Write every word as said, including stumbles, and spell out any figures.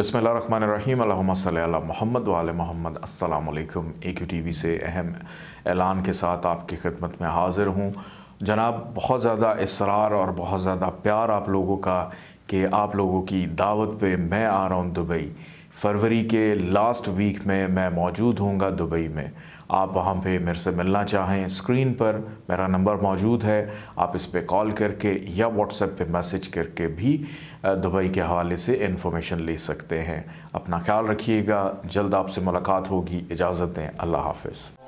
बिस्मिल्लाहिर्रहमानिर्रहीम अल्लाहुम्मा सल्ली अला मुहम्मद व आले मोहम्मद। अस्सलाम वालेकुम। ए क्यू टी वी से अहम ऐलान के साथ आपकी खिदमत में हाज़िर हूँ। जनाब, बहुत ज़्यादा इसरार और बहुत ज़्यादा प्यार आप लोगों का कि आप लोगों की दावत पे मैं आ रहा हूँ दुबई। फरवरी के लास्ट वीक में मैं मौजूद हूँगा दुबई में। आप वहाँ पे मेरे से मिलना चाहें, स्क्रीन पर मेरा नंबर मौजूद है, आप इस पे कॉल करके या व्हाट्सएप पे मैसेज करके भी दुबई के हवाले से इन्फॉर्मेशन ले सकते हैं। अपना ख्याल रखिएगा, जल्द आपसे मुलाकात होगी। इजाज़त दें, अल्लाह हाफ़िज़।